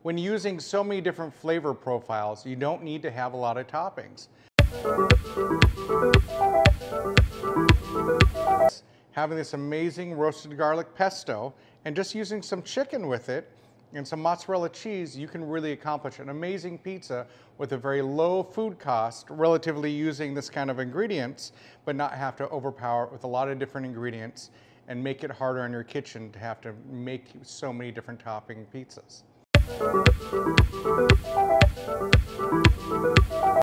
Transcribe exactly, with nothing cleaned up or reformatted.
When using so many different flavor profiles, you don't need to have a lot of toppings. Having this amazing roasted garlic pesto and just using some chicken with it and some mozzarella cheese, you can really accomplish an amazing pizza with a very low food cost, relatively using this kind of ingredients, but not have to overpower it with a lot of different ingredients and make it harder in your kitchen to have to make so many different topping pizzas.